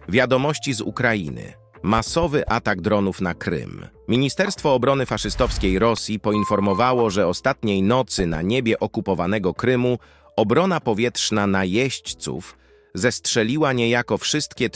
Wiadomości z Ukrainy. Masowy atak dronów na Krym. Ministerstwo Obrony faszystowskiej Rosji poinformowało, że ostatniej nocy na niebie okupowanego Krymu obrona powietrzna najeźdźców zestrzeliła niejako wszystkie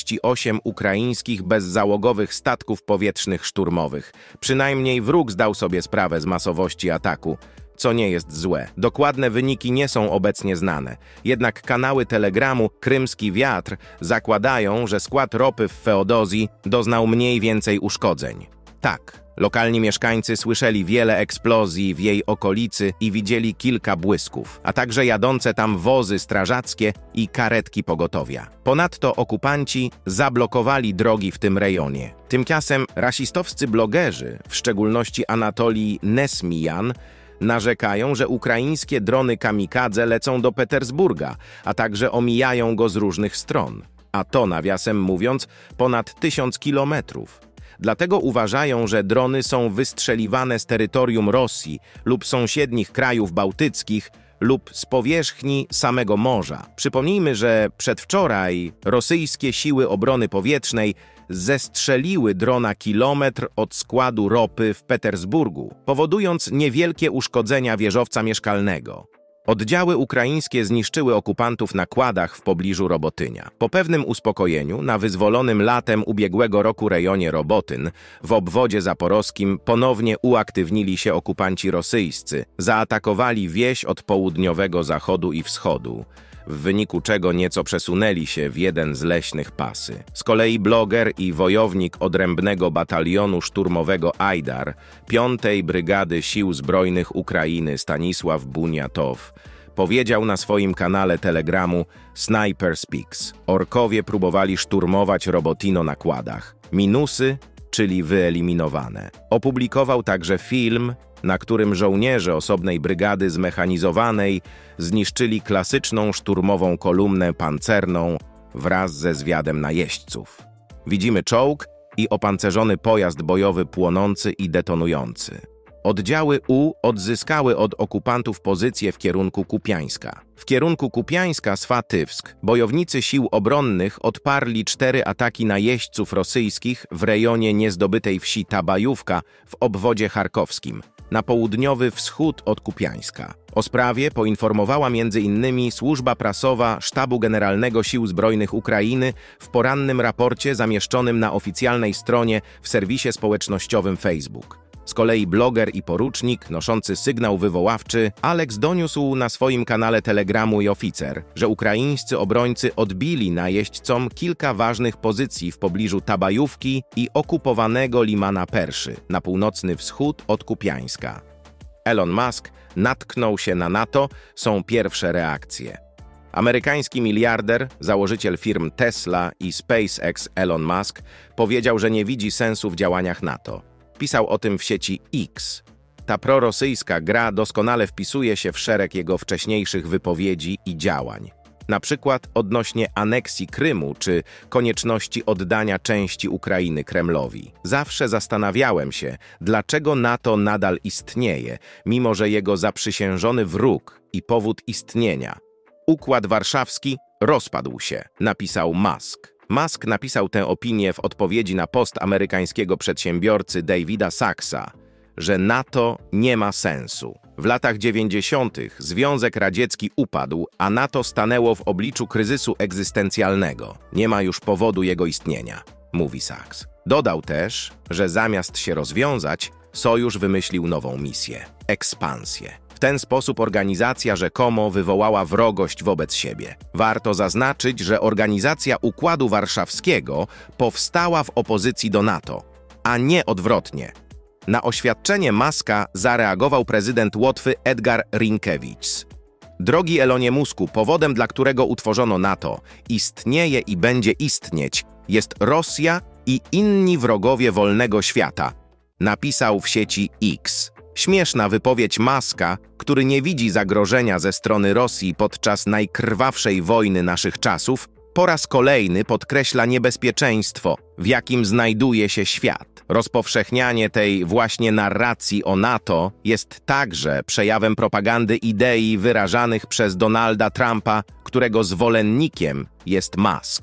38 ukraińskich bezzałogowych statków powietrznych szturmowych. Przynajmniej wróg zdał sobie sprawę z masowości ataku, co nie jest złe. Dokładne wyniki nie są obecnie znane. Jednak kanały Telegramu Krymski Wiatr zakładają, że skład ropy w Feodozji doznał mniej więcej uszkodzeń. Tak, lokalni mieszkańcy słyszeli wiele eksplozji w jej okolicy i widzieli kilka błysków, a także jadące tam wozy strażackie i karetki pogotowia. Ponadto okupanci zablokowali drogi w tym rejonie. Tymczasem rasistowscy blogerzy, w szczególności Anatolij Nesmijan, narzekają, że ukraińskie drony kamikadze lecą do Petersburga, a także omijają go z różnych stron. A to, nawiasem mówiąc, ponad 1000 kilometrów. Dlatego uważają, że drony są wystrzeliwane z terytorium Rosji lub sąsiednich krajów bałtyckich lub z powierzchni samego morza. Przypomnijmy, że przedwczoraj rosyjskie siły obrony powietrznej zestrzeliły drona kilometr od składu ropy w Petersburgu, powodując niewielkie uszkodzenia wieżowca mieszkalnego. Oddziały ukraińskie zniszczyły okupantów na kładach w pobliżu Robotynia. Po pewnym uspokojeniu na wyzwolonym latem ubiegłego roku rejonie Robotyn w obwodzie zaporowskim ponownie uaktywnili się okupanci rosyjscy. Zaatakowali wieś od południowego zachodu i wschodu, w wyniku czego nieco przesunęli się w jeden z leśnych pasy. Z kolei bloger i wojownik odrębnego batalionu szturmowego Ajdar 5. Brygady Sił Zbrojnych Ukrainy Stanisław Buniatow powiedział na swoim kanale Telegramu Sniper Speaks: orkowie próbowali szturmować Robotino na kładach. Minusy, czyli wyeliminowane. Opublikował także film, na którym żołnierze osobnej brygady zmechanizowanej zniszczyli klasyczną szturmową kolumnę pancerną wraz ze zwiadem najeźdźców. Widzimy czołg i opancerzony pojazd bojowy płonący i detonujący. Oddziały U odzyskały od okupantów pozycję w kierunku Kupiańska. W kierunku Kupiańska-Swatywsk bojownicy sił obronnych odparli 4 ataki najeźdźców rosyjskich w rejonie niezdobytej wsi Tabajówka w obwodzie charkowskim, na południowy wschód od Kupiańska. O sprawie poinformowała m.in. służba prasowa Sztabu Generalnego Sił Zbrojnych Ukrainy w porannym raporcie zamieszczonym na oficjalnej stronie w serwisie społecznościowym Facebook. Z kolei bloger i porucznik noszący sygnał wywoławczy Alex doniósł na swoim kanale Telegramu i Oficer, że ukraińscy obrońcy odbili najeźdźcom kilka ważnych pozycji w pobliżu Tabajówki i okupowanego Limana Perszy, na północny wschód od Kupiańska. Elon Musk natknął się na NATO, są pierwsze reakcje. Amerykański miliarder, założyciel firm Tesla i SpaceX Elon Musk powiedział, że nie widzi sensu w działaniach NATO. Pisał o tym w sieci X. Ta prorosyjska gra doskonale wpisuje się w szereg jego wcześniejszych wypowiedzi i działań. Na przykład odnośnie aneksji Krymu czy konieczności oddania części Ukrainy Kremlowi. Zawsze zastanawiałem się, dlaczego NATO nadal istnieje, mimo że jego zaprzysiężony wróg i powód istnienia, Układ Warszawski, rozpadł się, napisał Musk. Musk napisał tę opinię w odpowiedzi na post amerykańskiego przedsiębiorcy Davida Saxa, że NATO nie ma sensu. W latach 90. Związek Radziecki upadł, a NATO stanęło w obliczu kryzysu egzystencjalnego. Nie ma już powodu jego istnienia, mówi Sachs. Dodał też, że zamiast się rozwiązać, sojusz wymyślił nową misję – ekspansję. W ten sposób organizacja rzekomo wywołała wrogość wobec siebie. Warto zaznaczyć, że Organizacja Układu Warszawskiego powstała w opozycji do NATO, a nie odwrotnie. Na oświadczenie Muska zareagował prezydent Łotwy Edgar Rinkiewicz. Drogi Elonie Musku, powodem, dla którego utworzono NATO, istnieje i będzie istnieć, jest Rosja i inni wrogowie wolnego świata, napisał w sieci X. Śmieszna wypowiedź Muska, który nie widzi zagrożenia ze strony Rosji podczas najkrwawszej wojny naszych czasów, po raz kolejny podkreśla niebezpieczeństwo, w jakim znajduje się świat. Rozpowszechnianie tej właśnie narracji o NATO jest także przejawem propagandy idei wyrażanych przez Donalda Trumpa, którego zwolennikiem jest Musk.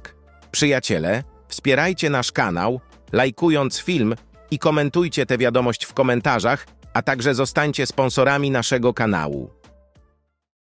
Przyjaciele, wspierajcie nasz kanał, lajkując film i komentujcie tę wiadomość w komentarzach, a także zostańcie sponsorami naszego kanału.